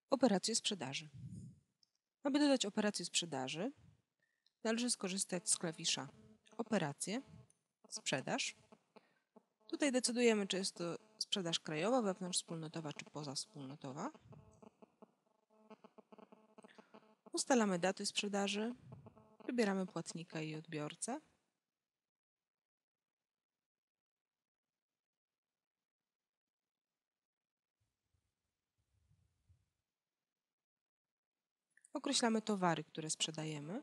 Operacje sprzedaży. Aby dodać operację sprzedaży, należy skorzystać z klawisza Operacje, Sprzedaż. Tutaj decydujemy, czy jest to sprzedaż krajowa, wewnątrzwspólnotowa czy pozawspólnotowa. Ustalamy daty sprzedaży, wybieramy płatnika i odbiorcę. Określamy towary, które sprzedajemy.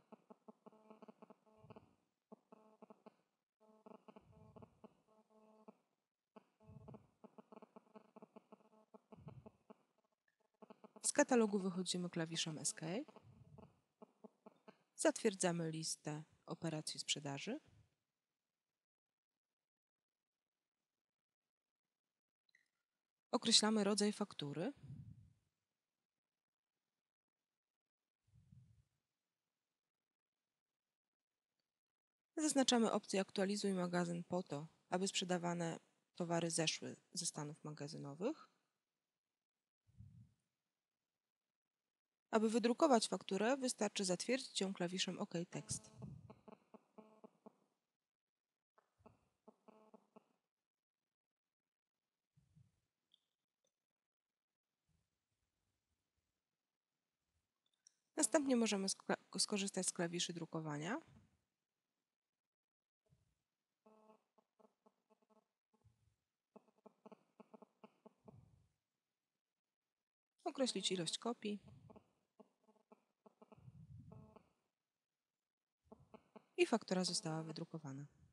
Z katalogu wychodzimy klawiszem Escape. Zatwierdzamy listę operacji sprzedaży. Określamy rodzaj faktury. Zaznaczamy opcję Aktualizuj magazyn po to, aby sprzedawane towary zeszły ze stanów magazynowych. Aby wydrukować fakturę, wystarczy zatwierdzić ją klawiszem OK Tekst. Następnie możemy skorzystać z klawiszy drukowania. Określić ilość kopii i faktura została wydrukowana.